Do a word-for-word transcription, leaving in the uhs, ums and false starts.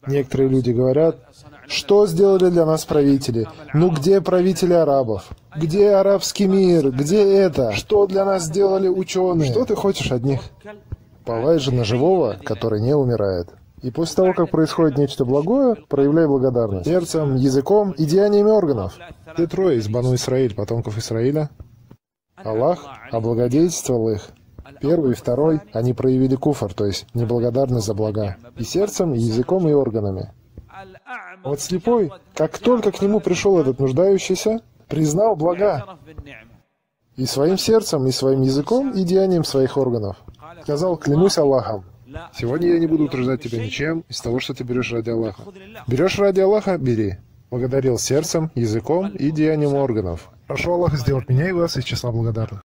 Некоторые люди говорят: что сделали для нас правители? Ну где правители арабов? Где арабский мир? Где это? Что для нас сделали ученые? Что ты хочешь от них? Уповай же на живого, который не умирает. И после того, как происходит нечто благое, проявляй благодарность сердцем, языком и деяниями органов. Те трое из Бану Исраиль, потомков Исраиля. Аллах облагодетельствовал их. Первый и второй, они проявили куфр, то есть неблагодарность за блага. И сердцем, и языком, и органами. Вот слепой, как только к нему пришел этот нуждающийся, признал блага. И своим сердцем, и своим языком, и деянием своих органов. Сказал: клянусь Аллахом, сегодня я не буду утруждать тебя ничем из того, что ты берешь ради Аллаха. Берешь ради Аллаха — бери. Благодарил сердцем, языком и деянием органов. Прошу Аллаха сделать меня и вас из числа благодарных.